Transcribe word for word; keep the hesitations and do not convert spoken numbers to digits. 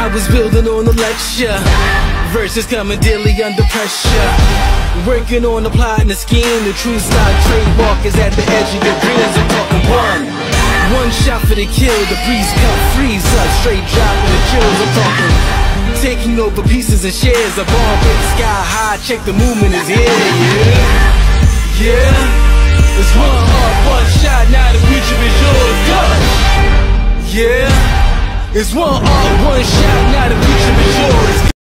was building on the lecture. Verses coming daily under pressure. Working on the plot and the scheme. The true style trademark is at the edge of your dreams. I'm talking one. One shot for the kill. The breeze cut, freeze up. Straight dropping the chills. I'm talking taking over pieces and shares. A bomb break sky high. Check the movement is here. Yeah. Yeah. It's one heart, one shot. Now the future is yours. Go. Yeah. It's one heart, one shot. Now the future is yours.